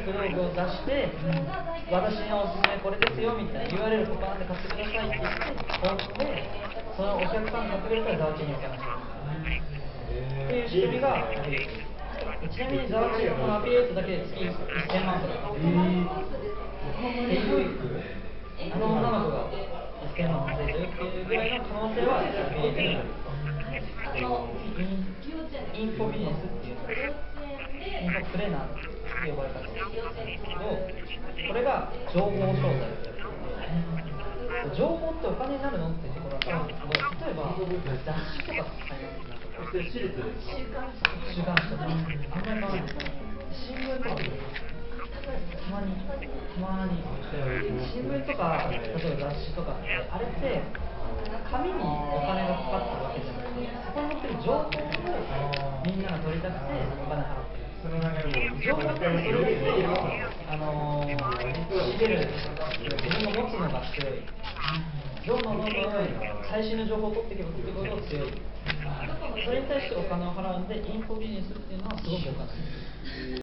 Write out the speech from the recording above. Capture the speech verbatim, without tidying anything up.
ブログを出して、私のおすすめこれですよみたいな ユーアールエル ポカーンって買ってくださいって言って本でそのお客さんが買ってくれたらザワチンにお金をっていう仕組みがある。ちなみにザワチンはこのアフィリエイトだけで月せんまんとかっていうあの女の子がせんまん稼いでるっていうぐらいの可能性はアフィリエイトにある。インフォビジネスっていうインフォトレーナーって呼ばれ方をするんですけど、これが情報商材ってやつで、情報ってお金になるのっていうところがあるんですけど、例えば雑誌とか買いますか、週刊誌とかあんまり買わないです。新聞とかたまにたまに新聞とか例えば雑誌とかってあれって紙にお金がかかってるわけじゃなくて、そこに載ってる情報をみんなが取りたくてお金払ってる。情報ってそれだけあの仕入れる自分が持つのが強い。どんどんどんどん最新の情報を取っていけば取っていくほど強い。それに対してお金を払うんで、インフォビジネスっていうのはすごくお金です。